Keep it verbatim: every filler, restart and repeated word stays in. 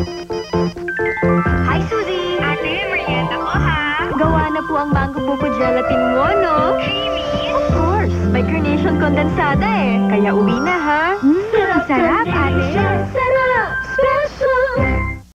Hi, Suzy! Ate, merienda ko, ha? Gawa na po ang mango buko gelatin mo, no? Creamy? Of course! May carnation condensada, eh. Kaya uwi na, ha? Mm, sarap, ate. Sarap!